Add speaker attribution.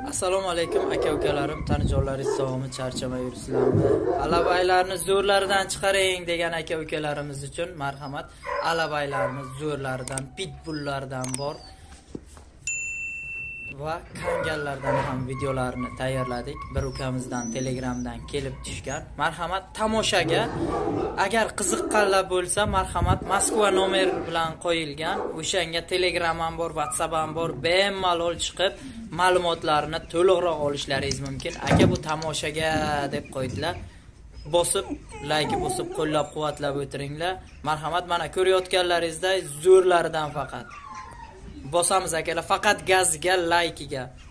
Speaker 1: Assalomu alaykum aka-ukalarim, tanijonlaringiz sog'mi, charchamay yursizlarmi? Alabaylarni zo'rlaridan chiqaring degan aka-ukalarimiz uchun marhamat, alabaylarni zo'rlaridan, pitbulllardan bor va kangallardan ham videolarini tayyorladik. Bir ukamizdan Telegramdan kelib tushgan. Marhamat, tomoshaga agar qiziqqanlar bo'lsa, marhamat, Moskva nomer bilan qo'yilgan. O'shanga Telegram ham bor, WhatsApp ham bor. Bemalol chiqib ma'lumotlarni to'liqroq olishlaringiz mumkin. Aka bu tomoshaga deb qo'ydilar. Bosib, like bosib qo'llab-quvvatlab o'tiringlar. Marhamat, mana ko'rayotganlaringizday zo'rlaridan faqat. Bosamiz akalar, faqat gazga, like'iga.